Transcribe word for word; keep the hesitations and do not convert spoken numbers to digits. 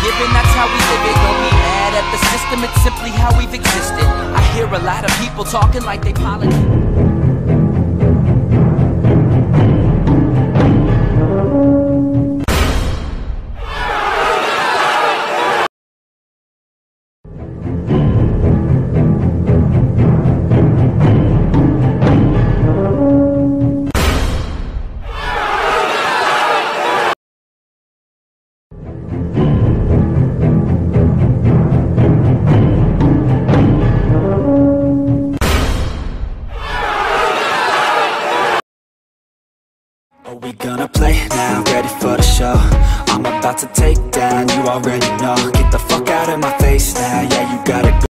given, that's how we live it. Don't be mad at the system, it's simply how we've existed. I hear a lot of people talking like they politics. Are we gonna play now? Ready for the show? I'm about to take down, you already know. Get the fuck out of my face now, yeah, you gotta go.